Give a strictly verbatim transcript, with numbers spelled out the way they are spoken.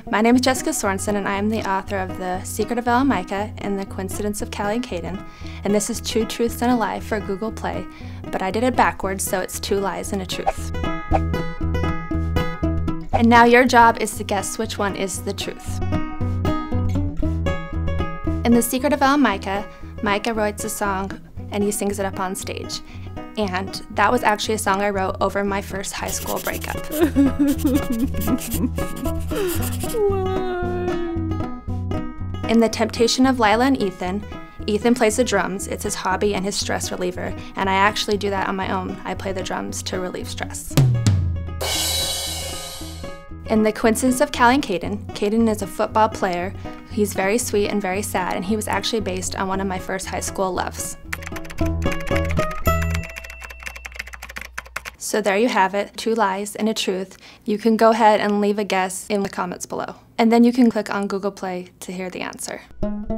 My name is Jessica Sorensen, and I am the author of The Secret of Ella Micah and The Coincidence of Callie and Caden. And this is Two Truths and a Lie for Google Play, but I did it backwards, so it's two lies and a truth. And now your job is to guess which one is the truth. In The Secret of Ella Micah, Micah writes a song and he sings it up on stage. And that was actually a song I wrote over my first high school breakup. In The Temptation of Lila and Ethan, Ethan plays the drums. It's his hobby and his stress reliever, and I actually do that on my own. I play the drums to relieve stress. In The Coincidence of Callie and Caden, Caden is a football player. He's very sweet and very sad, and he was actually based on one of my first high school loves. So there you have it, two lies and a truth. You can go ahead and leave a guess in the comments below. And then you can click on Google Play to hear the answer.